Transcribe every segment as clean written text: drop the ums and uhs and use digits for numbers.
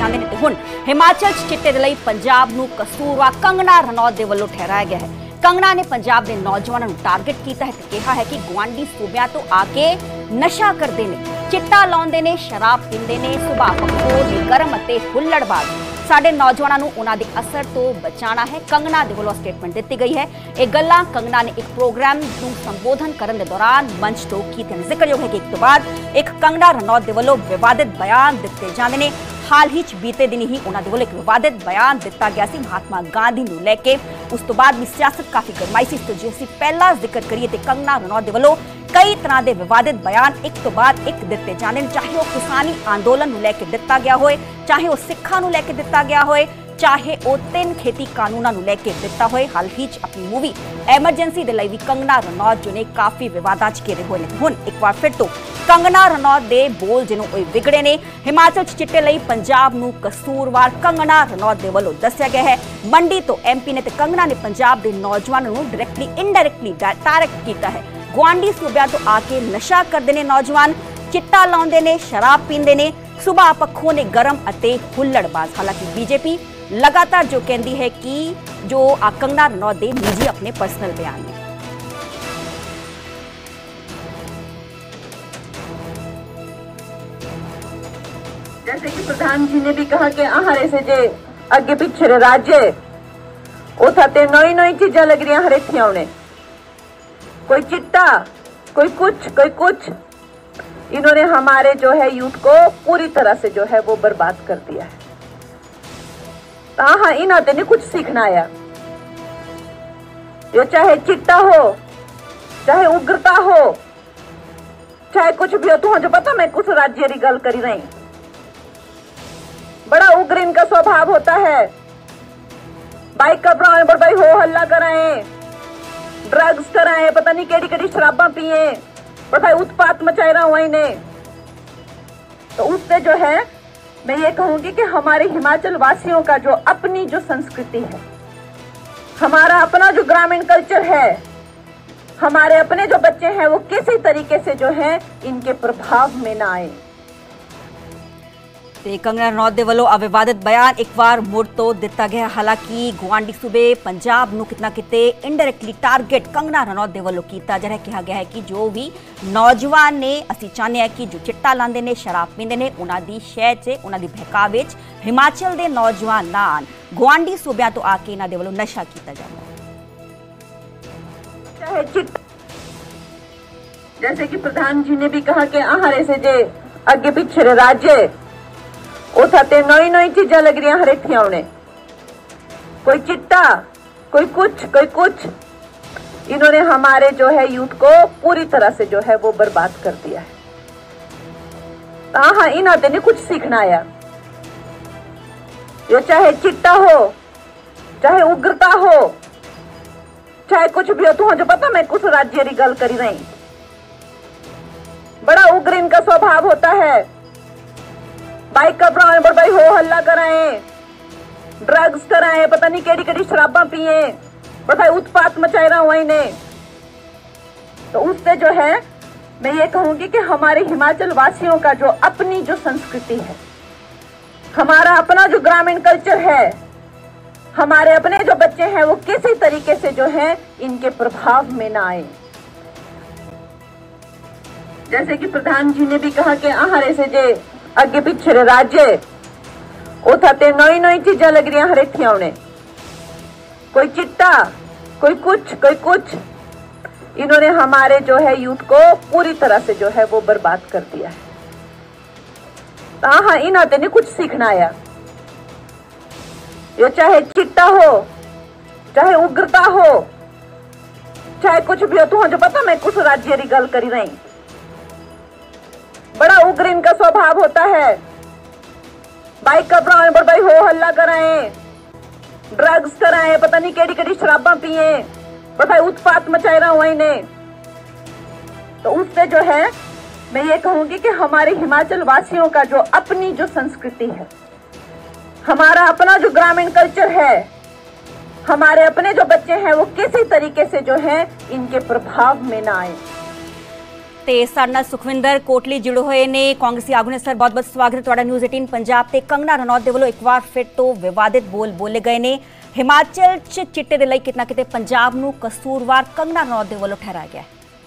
ਜਾਂਦੇ ਨੇ। ਤੇ ਹੁਣ ਹਿਮਾਚਲ 'ਚ ਚਿੱਟੇ ਦੇ ਲਈ ਪੰਜਾਬ ਨੂੰ ਕਸੂਰਵਾਰ ਕੰਗਨਾ ਰਣੌਤ ਦੇ ਵੱਲੋਂ ਠਹਿਰਾਇਆ ਗਿਆ ਹੈ। ਕੰਗਨਾ ਨੇ ਪੰਜਾਬ ਦੇ ਨੌਜਵਾਨਾਂ ਨੂੰ ਟਾਰਗੇਟ ਕੀਤਾ ਹੈ ਤੇ ਕਿਹਾ ਹੈ ਕਿ ਗੁਆਂਢੀ ਸੂਬਿਆਂ ਤੋਂ ਆ ਕੇ ਨਸ਼ਾ ਕਰਦੇ ਨੇ, ਚਿੱਟਾ ਲਾਉਂਦੇ ਨੇ, ਸ਼ਰਾਬ ਪੀਂਦੇ ਨੇ, ਸੁਭਾਅ ਪੱਖੋਂ ਗਰਮ ਅਤੇ ਹੁੱਲੜਬਾਜ਼। ਸਾਡੇ ਨੌਜਵਾਨਾਂ ਨੂੰ ਉਹਨਾਂ ਦੇ ਅਸਰ ਤੋਂ ਬਚਾਉਣਾ ਹੈ। ਕੰਗਨਾ ਦੇ ਵੱਲੋਂ ਸਟੇਟਮੈਂਟ ਦਿੱਤੀ ਗਈ ਹੈ। ਇਹ ਗੱਲਾਂ ਕੰਗਨਾ ਨੇ ਇੱਕ ਪ੍ਰੋਗਰਾਮ ਨੂੰ ਸੰਬੋਧਨ ਕਰਨ ਦੇ ਦੌਰਾਨ ਮੰਚ ਤੋਂ ਕੀਤੀਆਂ। ਜ਼ਿਕਰਯੋਗ ਹੈ ਕਿ ਇੱਕ ਤੋਂ ਬਾਅਦ ਇੱਕ ਕੰਗਨਾ ਰਣੌਤ ਦੇ ਵੱਲੋਂ ਵਿਵਾਦਿਤ ਬਿਆਨ ਦਿੱਤੇ ਜਾਂਦੇ ਨੇ। ਹਾਲ ਹੀ ਚ ਬੀਤੇ ਦਿਨ ਹੀ ਉਹਨਾਂ ਦੇ ਵੱਲੋਂ ਇੱਕ ਵਿਵਾਦਿਤ ਬਿਆਨ ਦਿੱਤਾ ਗਿਆ ਸੀ ਮਹਾਤਮਾ ਗਾਂਧੀ ਨੂੰ ਲੈ ਕੇ। ਉਸ ਤੋਂ ਬਾਅਦ ਵੀ ਸਿਆਸਤ ਕਾਫੀ ਗਰਮਾਈ ਸੀ। ਜੇ ਅਸੀਂ ਪਹਿਲਾਂ ਜ਼ਿਕਰ ਕਰੀਏ ਤੇ ਕੰਗਨਾ ਰਣੌਤ ਦੇ ਵੱਲੋਂ ਕਈ ਤਰ੍ਹਾਂ ਦੇ ਵਿਵਾਦਿਤ ਬਿਆਨ ਇੱਕ ਤੋਂ ਬਾਅਦ ਇੱਕ ਦਿੱਤੇ ਜਾਂਦੇ ਨੇ, ਚਾਹੇ ਉਹ ਕਿਸਾਨੀ ਅੰਦੋਲਨ ਨੂੰ ਲੈ ਕੇ ਦਿੱਤਾ ਗਿਆ ਹੋਏ, ਚਾਹੇ ਉਹ ਸਿੱਖਾਂ ਨੂੰ ਲੈ ਕੇ ਦਿੱਤਾ ਗਿਆ ਹੋਏ, ਚਾਹੇ ਉਹ 3 ਖੇਤੀ ਕਾਨੂੰਨਾਂ ਨੂੰ ਲੈ ਕੇ ਦਿੱਤਾ ਹੋਏ। ਹਾਲ ਹੀ ਚ ਆਪਣੀ ਮੂਵੀ ਐਮਰਜੈਂਸੀ ਦੇ ਲਈ ਵੀ ਕੰਗਨਾ ਰਣੌਤ ਜੋ ਨੇ ਕਾਫੀ ਵਿਵਾਦਾਂ ਚ ਘਿਰੇ ਹੋਏ ਨੇ। ਹੁਣ ਇੱਕ ਵਾਰ ਫਿਰ ਤੋਂ ਕੰਗਨਾ ਰਣੌਤ ਦੇ ਬੋਲ ਜਿਹਨੂੰ ਉਹ ਵਿਗੜੇ ਨੇ। ਹਿਮਾਚਲ 'ਚ ਚਿੱਟੇ ਲਈ ਪੰਜਾਬ ਨੂੰ ਕਸੂਰਵਾਰ ਕੰਗਨਾ ਰਣੌਤ ਦੇ ਵੱਲੋਂ ਦੱਸਿਆ ਗਿਆ ਹੈ। ਮੰਡੀ ਤੋਂ ਐਮਪੀ ਨੇ ਤੇ ਕੰਗਨਾ ਨੇ ਪੰਜਾਬ ਦੇ ਨੌਜਵਾਨਾਂ ਨੂੰ ਡਾਇਰੈਕਟਲੀ ਇਨਡਾਇਰੈਕਟਲੀ ਟਾਰਗੇਟ ਕੀਤਾ ਹੈ। ਗੁਆਂਢੀ ਸੂਬਿਆਂ ਤੋਂ ਆ ਕੇ ਨਸ਼ਾ ਕਰਦੇ ਨੇ ਨੌਜਵਾਨ, ਚਿੱਟਾ ਲਾਉਂਦੇ ਨੇ, ਸ਼ਰਾਬ ਪੀਂਦੇ ਨੇ, ਸੁਭਾਅ ਪੱਖੋਂ ਨੇ ਗਰਮ ਅਤੇ ਹੁੱਲੜਬਾਜ਼। ਹਾਲਾਂਕਿ ਬੀਜੇਪੀ लगातार जो कहती है कि जो कंगना रनौत दे निजी अपने पर्सनल बयान में जैसे कि प्रधान जी ने भी कहा कि हरे से जे अगे पिछड़े राज्य उठाते नई नई चीजा लग रही हर इत्थे आने, कोई चिट्टा, कोई कुछ। इन्होंने हमारे जो है यूथ को पूरी तरह से जो है वो बर्बाद कर दिया है। हाँ, इन्होंने नहीं कुछ सीखना आया। ये चाहे चिट्टा हो, चाहे उग्रता हो, चाहे कुछ भी हो। तो जो पता मैं कुछ राज्य की गल करी रही, बड़ा उग्र इनका स्वभाव होता है। बाइक का बनाए पर भाई हो हल्ला कराए, ड्रग्स कराए, पता नहीं केड़ी केड़ी शराबा पिए, पर भाई उत्पात मचाए रहा हुआ इन्हें। तो उससे जो है मैं ये कहूंगी कि हमारे हिमाचल वासियों का जो अपनी जो संस्कृति है, हमारा अपना जो ग्रामीण कल्चर है, हमारे अपने जो बच्चे हैं वो किसी तरीके से जो है इनके प्रभाव में ना आए। ਤੇ ਕੰਗਨਾ ਰਣੌਤ ਦੇ ਵੱਲੋਂ ਅਵਿਵਾਦਿਤ ਬਿਆਨ ਇੱਕ ਵਾਰ ਮੁੜ ਤੋਂ ਦਿੱਤਾ ਗਿਆ। ਹਾਲਾਂਕਿ ਗੁਆਂਢੀ ਸੂਬੇ ਪੰਜਾਬ ਨੂੰ ਕਿਤਨਾ ਕਿਤੇ ਇਨਡਾਇਰੈਕਟਲੀ ਟਾਰਗੇਟ ਕੰਗਨਾ ਰਣੌਤ ਦੇ ਵੱਲੋਂ ਕੀਤਾ ਜਾ ਰਿਹਾ। ਕਿਹਾ ਗਿਆ ਹੈ ਕਿ ਜੋ ਵੀ ਨੌਜਵਾਨ ਨੇ, ਅਸੀਂ ਚਾਹੁੰਦੇ ਹਾਂ ਕਿ ਜੋ ਚਿੱਟਾ ਲਾਉਂਦੇ ਨੇ, ਸ਼ਰਾਬ ਪੀਂਦੇ ਨੇ, ਉਹਨਾਂ ਦੀ ਸ਼ਹਿ 'ਚ, ਉਹਨਾਂ ਦੀ ਬਹਿਕਾਵੇ 'ਚ ਹਿਮਾਚਲ ਦੇ ਨੌਜਵਾਨ ਨਾਲ ਗੁਆਂਢੀ ਸੂਬਿਆਂ ਤੋਂ ਆ ਕੇ ਇਹਨਾਂ ਦੇ ਵੱਲੋਂ ਨਸ਼ਾ ਕੀਤਾ ਜਾਂਦਾ है। जैसे कि प्रधान जी ने भी कहा कि हरे से जे अगे पिछड़े राज्य उठाते नई नई चीजा लग रही हर इत्थे आने, कोई चिट्टा, कोई कुछ। इन्होंने हमारे जो है यूथ को पूरी तरह से जो है वो बर्बाद कर दिया है। हाँ, इन्होंने नहीं कुछ सीखना आया। ये चाहे चिट्टा हो, चाहे उग्रता हो, चाहे कुछ भी हो। तो जो पता मैं कुछ राज्य की गल करी रही, बड़ा उग्र इनका स्वभाव होता है। बाइक का बनाए पर भाई हो हल्ला कराए, ड्रग्स कराए, पता नहीं केड़ी केड़ी शराबा पिए, पर भाई उत्पात मचाए रहा हुआ इन्हें। तो उससे जो है मैं ये कहूंगी कि हमारे हिमाचल वासियों का जो अपनी जो संस्कृति है, हमारा अपना जो ग्रामीण कल्चर है, हमारे अपने जो बच्चे हैं वो किसी तरीके से जो है इनके प्रभाव में ना आए। जैसे कि प्रधान जी ने भी कहा कि हरे से जे अगे पिछड़े राज्य उठाते नई नई चीजा लग रही हर इत्थे आने, कोई चिट्टा, कोई कुछ। इन्होंने हमारे जो है यूथ को पूरी तरह से जो है वो बर्बाद कर दिया है। हाँ, इन्होंने नहीं कुछ सीखना आया। ये चाहे चिट्टा हो, चाहे उग्रता हो, चाहे कुछ भी हो। तो जो पता मैं कुछ राज्य की गल करी रही, बड़ा उग्र इनका स्वभाव होता है। बाइक का बनाए पर भाई हो हल्ला कराए, ड्रग्स कराए, पता नहीं केड़ी केड़ी शराबा पिए, पर भाई उत्पात मचाए रहा हुआ इन्हें। तो उससे जो है मैं ये कहूंगी कि हमारे हिमाचल वासियों का जो अपनी जो संस्कृति है, हमारा अपना जो ग्रामीण कल्चर है, हमारे अपने जो बच्चे हैं वो किसी तरीके से जो है इनके प्रभाव में ना आए। ਤੇ ਸਾਡੇ ਨਾਲ ਸੁਖਵਿੰਦਰ ਕੋਟਲੀ ਜੁੜੇ ਹੋਏ ਨੇ ਕਾਂਗਰਸੀ ਆਗੂ ਨੇ। ਸਰ बहुत बहुत स्वागत है ਤੁਹਾਡਾ ਨਿਊਜ਼ 18 ਪੰਜਾਬ ਤੇ। ਕੰਗਨਾ ਰਣੌਤ ਦੇ ਵੱਲੋਂ ਇੱਕ ਵਾਰ ਫਿਰ ਤੋਂ ਵਿਵਾਦਿਤ ਬੋਲ ਬੋਲੇ ਗਏ ਨੇ। ਹਿਮਾਚਲ 'ਚ ਚਿੱਟੇ ਦੇ ਲਈ ਕਿਤਨਾ ਕਿਤੇ ਪੰਜਾਬ ਨੂੰ ਕਸੂਰਵਾਰ ਕੰਗਨਾ ਰਣੌਤ ਦੇ ਵੱਲੋਂ ਠਹਿਰਾਇਆ ਗਿਆ।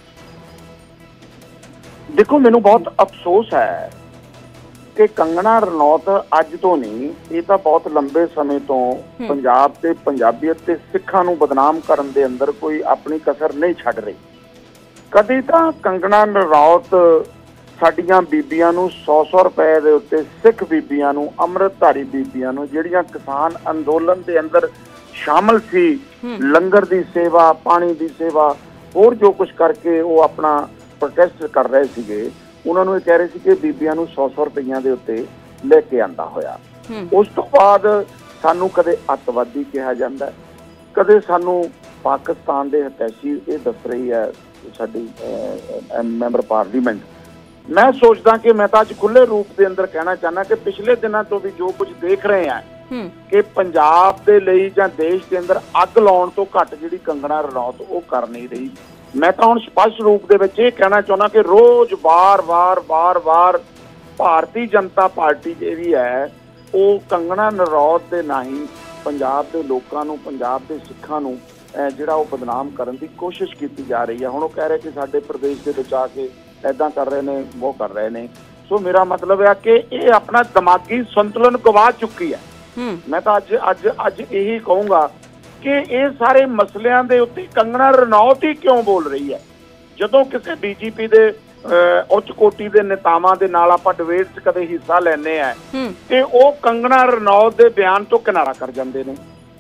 देखो, मैनू बहुत अफसोस है कि कंगना रनौत अज तो नहीं, ये तो बहुत लंबे समय तो पंजाब ते पंजाबीयत ते सिखां नूं बदनाम करन दे अंदर कोई अपनी कसर नहीं छड्ड रही। कदी तां कंगना रनौत साडियां बीबियां नूं 100-100 रुपए दे उत्ते सिख बीबियां नूं, अमृतधारी बीबियां नूं जिहड़ियां किसान अंदोलन दे अंदर शामिल सी, लंगर दी सेवा, पानी दी सेवा, होर जो कुछ करके वो अपना प्रोटेस्ट कर रहे ਸੀਗੇ, ਉਹਨਾਂ ਨੂੰ ਇਹ ਕਹਿ ਰਹੇ ਸੀ ਕਿ ਬੀਬੀਆਂ ਨੂੰ 100-100 ਰੁਪਈਆਂ ਦੇ ਉੱਤੇ ਲੈ ਕੇ ਆਂਦਾ ਹੋਇਆ। ਉਸ ਤੋਂ ਬਾਅਦ ਸਾਨੂੰ ਕਦੇ ਅੱਤਵਾਦੀ ਕਿਹਾ ਜਾਂਦਾ, ਕਦੇ ਸਾਨੂੰ ਪਾਕਿਸਤਾਨ ਦੇ ਹਤੈਸ਼ੀ ਇਹ ਦੱਸ ਰਹੀ ਹੈ ਸਾਡੀ ਮੈਂਬਰ ਪਾਰਲੀਮੈਂਟ। ਮੈਂ ਸੋਚਦਾ ਕਿ ਮੈਂ ਤਾਂ ਅੱਜ ਖੁੱਲੇ ਰੂਪ ਦੇ ਅੰਦਰ ਕਹਿਣਾ ਚਾਹੁੰਦਾ ਕਿ ਪਿਛਲੇ ਦਿਨਾਂ ਤੋਂ ਵੀ ਜੋ ਕੁਝ ਦੇਖ ਰਹੇ ਹਾਂ ਕਿ ਪੰਜਾਬ ਦੇ ਲਈ ਜਾਂ ਦੇਸ਼ ਦੇ ਅੰਦਰ ਅੱਗ ਲਾਉਣ ਤੋਂ ਘੱਟ ਜਿਹੜੀ ਕੰਗਨਾ ਰਣੌਤ ਉਹ ਕਰ ਨਹੀਂ ਰਹੀ। मैं तो हम स्पष्ट रूप दे विच ये कहना चाहना कि रोज बार बार भारतीय जनता पार्टी जिहड़ी है वो कंगना रनौत दे नाही पंजाब दे लोकां नूं, पंजाब दे सिखां नूं जिहड़ा वो बदनाम करन दी कोशिश की जा रही है। हुण वो कह रहे कि साडे प्रदेश दे विच आके ऐदां कर रहे ने, वो कर रहे ने। सो मेरा मतलब है कि ये अपना दिमागी संतुलन गवा चुकी है। मैं तो अज यही कहूँगा कि ये सारे मसलियां दे उत्ते कंगना रनौत ही क्यों बोल रही है। जदों किसी बीजेपी दे उच्च कोटि दे नेतावां दे नाल आपां डिबेट च कदे हिस्सा लैने आ ते ओह कंगना रनौत दे बयान तो किनारा कर जांदे ने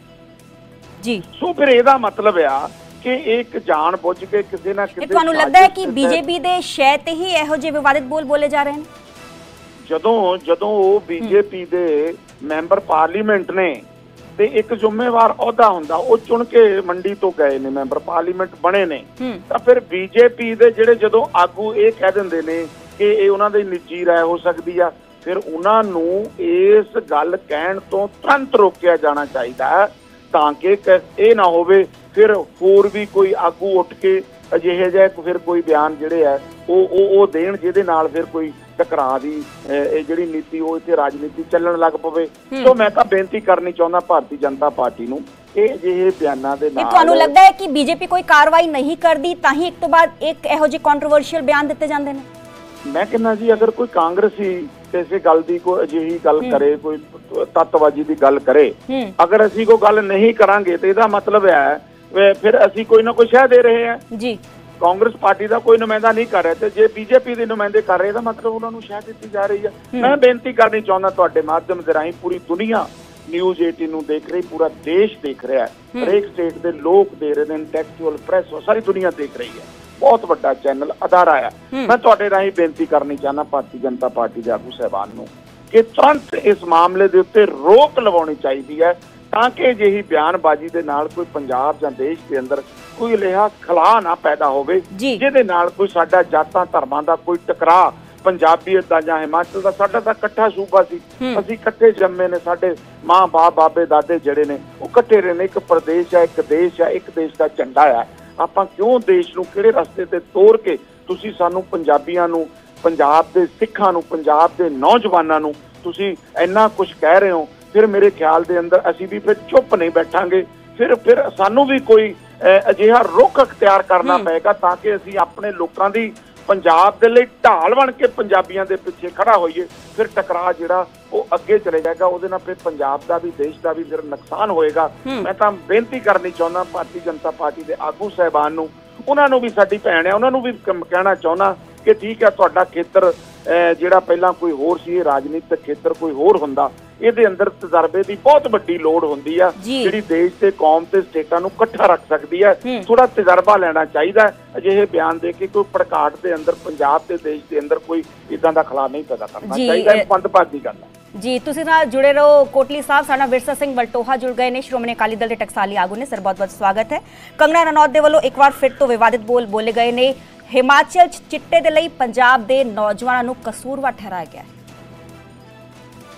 जी। सो फिर इहदा मतलब आ कि एक जान बुझ के किसी ना किसी तुहानूं लगदा है कि बीजेपी दे शय ते ही इहो ਜਿਹੇ विवादित बोल बोले जा रहे हैं। जदों वो बीजेपी दे मैंबर पार्लीमेंट ने ਤੇ ਇੱਕ ਜ਼ਿੰਮੇਵਾਰ ਅਹੁਦਾ ਹੁੰਦਾ, ਉਹ ਚੁਣ ਕੇ ਮੰਡੀ ਤੋਂ ਗਏ ਨੇ, ਮੈਂਬਰ ਪਾਰਲੀਮੈਂਟ ਬਣੇ ਨੇ, ਤਾਂ ਫਿਰ ਬੀਜੇਪੀ ਦੇ ਜਿਹੜੇ ਜਦੋਂ ਆਗੂ ਇਹ ਕਹਿ ਦਿੰਦੇ ਨੇ ਕਿ ਇਹ ਉਹਨਾਂ ਦੀ ਨਿੱਜੀ ਰਾਏ ਹੋ ਸਕਦੀ ਆ, ਫਿਰ ਉਹਨਾਂ ਨੂੰ ਇਸ ਗੱਲ ਕਹਿਣ ਤੋਂ ਤੁਰੰਤ ਰੋਕਿਆ ਜਾਣਾ ਚਾਹੀਦਾ ਹੈ ਤਾਂ ਕਿ ਇਹ ਨਾ ਹੋਵੇ ਫਿਰ ਹੋਰ ਵੀ ਕੋਈ ਆਗੂ ਉੱਠ ਕੇ ਅਜਿਹੇ ਜਿਹੇ ਫਿਰ ਕੋਈ ਬਿਆਨ ਜਿਹੜੇ ਆ ਉਹ ਦੇਣ ਜਿਹਦੇ ਨਾਲ ਫਿਰ ਕੋਈ ਟਕਰਾਅ ਦੀ ਇਹ ਜਿਹੜੀ ਨੀਤੀ ਉਹ ਇੱਥੇ ਰਾਜਨੀਤੀ ਚੱਲਣ ਲੱਗ ਪਵੇ। ਸੋ ਮੈਂ ਤਾਂ ਬੇਨਤੀ ਕਰਨੀ ਚਾਹੁੰਦਾ ਭਾਰਤੀ ਜਨਤਾ ਪਾਰਟੀ ਨੂੰ ਇਹ ਜਿਹੇ ਬਿਆਨਾਂ ਦੇ ਨਾਲ ਤੁਹਾਨੂੰ ਲੱਗਦਾ ਹੈ ਕਿ ਬੀਜੇਪੀ ਕੋਈ ਕਾਰਵਾਈ ਨਹੀਂ ਕਰਦੀ ਤਾਂ ਹੀ ਇੱਕ ਤੋਂ ਬਾਅਦ ਇੱਕ ਇਹੋ ਜਿਹੇ ਕੰਟਰੋਵਰਸ਼ੀਅਲ ਬਿਆਨ ਦਿੱਤੇ ਜਾਂਦੇ ਨੇ। ਮੈਂ ਕਹਿੰਦਾ ਜੀ ਅਗਰ ਕੋਈ ਕਾਂਗਰਸੀ ਕਿਸੇ ਗੱਲ ਦੀ ਕੋਈ ਅਜਿਹੀ ਗੱਲ ਕਰੇ, ਕੋਈ ਤੱਤਵਾਜੀ ਦੀ ਗੱਲ ਕਰੇ, ਅਗਰ ਅਸੀਂ ਕੋਈ ਗੱਲ ਨਹੀਂ ਕਰਾਂਗੇ ਤੇ ਇਹਦਾ ਮਤਲਬ ਹੈ ਫਿਰ ਅਸੀਂ ਕੋਈ ਨਾ ਕੋਈ ਸ਼ਹਿ ਦੇ ਰਹੇ ਹਾਂ ਜੀ। ਕਾਂਗਰਸ ਪਾਰਟੀ ਦਾ ਕੋਈ ਨੁਮਾਇੰਦਾ ਨਹੀਂ ਕਰ ਰਿਹਾ ਤੇ ਜੇ ਬੀਜੇਪੀ ਦੇ ਨੁਮਾਇੰਦੇ ਕਰ ਰਹੇ ਤਾਂ ਮਤਲਬ ਉਹਨਾਂ ਨੂੰ ਸ਼ਹਿ ਦਿੱਤੀ ਜਾ ਰਹੀ ਹੈ। ਮੈਂ ਬੇਨਤੀ ਕਰਨੀ ਚਾਹੁੰਦਾ ਤੁਹਾਡੇ ਮਾਧਿਅਮ ਦੇ ਰਾਹੀਂ ਪੂਰੀ ਦੁਨੀਆ ਨਿਊਜ਼ 18 ਨੂੰ ਦੇਖ ਰਹੀ, ਪੂਰਾ ਦੇਸ਼ ਦੇਖ ਰਿਹਾ ਹੈ, ਹਰੇਕ ਸਟੇਟ ਦੇ ਲੋਕ ਦੇ ਰਹੇ ਨੇ, ਇੰਟੈਲੈਕਚੁਅਲ ਪ੍ਰੈਸ ਸਾਰੀ ਦੁਨੀਆ ਦੇਖ ਰਹੀ ਹੈ, ਬਹੁਤ ਵੱਡਾ ਚੈਨਲ ਅਦਾਰਾ ਹੈ। ਮੈਂ ਤੁਹਾਡੇ ਰਾਹੀਂ ਬੇਨਤੀ ਕਰਨੀ ਚਾਹੁੰਦਾ ਭਾਰਤੀ ਜਨਤਾ ਪਾਰਟੀ ਦੇ ਆਗੂ ਸਾਹਿਬਾਨ ਨੂੰ ਕਿ ਤੁਰੰਤ ਇਸ ਮਾਮਲੇ ਦੇ ਉੱਤੇ ਰੋਕ ਲਗਾਉਣੀ ਚਾਹੀਦੀ ਹੈ ਤਾਂ ਕਿ ਅਜਿਹੀ ਬਿਆਨਬਾਜ਼ੀ ਦੇ ਨਾਲ ਕੋਈ ਪੰਜਾਬ ਜਾਂ ਦੇਸ਼ ਦੇ ਅੰਦਰ ਕੋਈ ਅਜਿਹਾ ਖਲਾਅ ਨਾ ਪੈਦਾ ਹੋਵੇ ਜਿਹਦੇ ਨਾਲ ਕੋਈ ਸਾਡਾ ਜਾਤਾਂ ਧਰਮਾਂ ਦਾ ਕੋਈ ਟਕਰਾਅ, ਪੰਜਾਬੀਅਤ ਦਾ ਜਾਂ ਹਿਮਾਚਲ ਦਾ, ਸਾਡਾ ਤਾਂ ਇਕੱਠਾ ਸੂਬਾ ਸੀ, ਅਸੀਂ ਇਕੱਠੇ ਜੰਮੇ ਨੇ, ਸਾਡੇ ਮਾਂ ਬਾਪ ਬਾਬੇ ਦਾਦੇ ਜਿਹੜੇ ਨੇ ਉਹ ਇਕੱਠੇ ਰਹੇ ਨੇ, ਇੱਕ ਪ੍ਰਦੇਸ਼ ਹੈ, ਇੱਕ ਦੇਸ਼ ਹੈ, ਇੱਕ ਦੇਸ਼ ਦਾ ਝੰਡਾ ਹੈ। ਆਪਾਂ ਕਿਉਂ ਦੇਸ਼ ਨੂੰ ਕਿਹੜੇ ਰਸਤੇ ਤੇ ਤੋੜ ਕੇ ਤੁਸੀਂ ਸਾਨੂੰ ਪੰਜਾਬੀਆਂ ਨੂੰ, ਪੰਜਾਬ ਦੇ ਸਿੱਖਾਂ ਨੂੰ, ਪੰਜਾਬ ਦੇ ਨੌਜਵਾਨਾਂ ਨੂੰ ਤੁਸੀਂ ਇੰਨਾ ਕੁਝ ਕਹਿ ਰਹੇ ਹੋ। ਫਿਰ ਮੇਰੇ ਖਿਆਲ ਦੇ ਅੰਦਰ ਅਸੀਂ ਵੀ ਫਿਰ ਚੁੱਪ ਨਹੀਂ ਬੈਠਾਂਗੇ, ਫਿਰ ਸਾਨੂੰ ਵੀ ਕੋਈ ਅਜਿਹਾ ਰੁਖ ਅਖਤਿਆਰ ਕਰਨਾ ਪਏਗਾ ਤਾਂ ਕਿ ਅਸੀਂ ਆਪਣੇ ਲੋਕਾਂ ਦੀ ਪੰਜਾਬ ਦੇ ਲਈ ਢਾਲ ਬਣ ਕੇ ਪੰਜਾਬੀਆਂ ਦੇ ਪਿੱਛੇ ਖੜਾ ਹੋਈਏ। ਫਿਰ ਟਕਰਾਅ ਜਿਹੜਾ ਉਹ ਅੱਗੇ ਚਲੇ ਜਾਏਗਾ, ਉਹਦੇ ਨਾਲ ਫਿਰ ਪੰਜਾਬ ਦਾ ਵੀ ਦੇਸ਼ ਦਾ ਵੀ ਫਿਰ ਨੁਕਸਾਨ ਹੋਏਗਾ। ਮੈਂ ਤਾਂ ਬੇਨਤੀ ਕਰਨੀ ਚਾਹੁੰਦਾ ਭਾਰਤੀ ਜਨਤਾ ਪਾਰਟੀ ਦੇ ਆਗੂ ਸਾਹਿਬਾਨ ਨੂੰ, ਉਹਨਾਂ ਨੂੰ ਵੀ ਸਾਡੀ ਭੈਣ ਹੈ, ਉਹਨਾਂ ਨੂੰ ਵੀ ਕਹਿਣਾ ਚਾਹੁੰਦਾ ਕਿ ਠੀਕ ਹੈ ਤੁਹਾਡਾ ਖੇਤਰ ਜਿਹੜਾ ਪਹਿਲਾਂ ਕੋਈ ਹੋਰ ਸੀ, ਰਾਜਨੀਤਿਕ ਖੇਤਰ ਕੋਈ ਹੋਰ ਹੁੰਦਾ, ਇਹਦੇ ਅੰਦਰ ਤਜਰਬੇ ਦੀ ਬਹੁਤ ਵੱਡੀ ਲੋੜ ਹੁੰਦੀ ਆ ਜਿਹੜੀ ਦੇਸ਼ ਤੇ ਕੌਮ ਤੇ ਸਟੇਟਾਂ ਨੂੰ ਇਕੱਠਾ ਰੱਖ ਸਕਦੀ ਹੈ। ਥੋੜਾ ਤਜਰਬਾ ਲੈਣਾ ਚਾਹੀਦਾ, ਅਜਿਹੇ ਬਿਆਨ ਦੇ ਕੇ ਕੋਈ ਭੜਕਾਟ ਦੇ ਅੰਦਰ ਪੰਜਾਬ ਤੇ ਦੇਸ਼ ਦੇ ਅੰਦਰ ਕੋਈ ਇਦਾਂ ਦਾ ਖਲਾਅ ਨਹੀਂ ਪੈਦਾ ਕਰਨਾ ਚਾਹੀਦਾ। ਇਹ ਮੰਦਭਾਗੀ ਗੱਲ ਹੈ ਜੀ। ਤੁਸੀਂ ਨਾਲ ਜੁੜੇ ਰਹੋ। ਕੋਟਲੀ ਸਾਹਿਬ ਸਾਡਾ ਵਿਰਸਾ ਸਿੰਘ ਵਲਟੋਹਾ ਜੁੜ ਗਏ ਨੇ, ਸ਼੍ਰੋਮਣੀ ਅਕਾਲੀ ਦਲ ਦੇ ਟਕਸਾਲੀ ਆਗੂ ਨੇ। ਸਰ ਬਹੁਤ ਬਹੁਤ ਸਵਾਗਤ ਹੈ। ਕੰਗਨਾ ਰਣੌਤ ਦੇ ਵੱਲੋਂ ਇੱਕ ਵਾਰ ਫਿਰ ਤੋਂ ਵਿਵਾਦਿਤ ਬੋਲ ਬੋਲੇ ਗਏ ਨੇ। ਹਿਮਾਚਲ 'ਚ ਚਿੱਟੇ ਦੇ ਲਈ ਪੰਜਾਬ ਦੇ ਨੌਜਵਾਨਾਂ ਨੂੰ ਕਸੂਰਵਾਰ ਠਹਿਰਾਇਆ ਗਿਆ।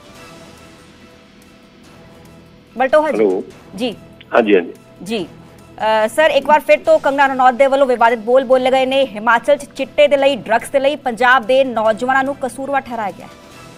ਵਲਟੋਹਾ ਜੀ। ਜੀ ਹਾਂਜੀ ਹਾਂਜੀ ਜੀ ਸਰ ਇੱਕ ਵਾਰ ਫਿਰ ਤੋਂ ਕੰਗਨਾ ਰਣੌਤ ਦੇ ਵੱਲੋਂ ਵਿਵਾਦਿਤ ਬੋਲ ਬੋਲੇ ਗਏ ਨੇ। ਹਿਮਾਚਲ 'ਚ ਚਿੱਟੇ ਦੇ ਲਈ, ਡਰੱਗਸ ਦੇ ਲਈ ਪੰਜਾਬ ਦੇ ਨੌਜਵਾਨਾਂ ਨੂੰ ਕਸੂਰਵਾਰ ਠਹਿਰਾਇਆ ਗਿਆ।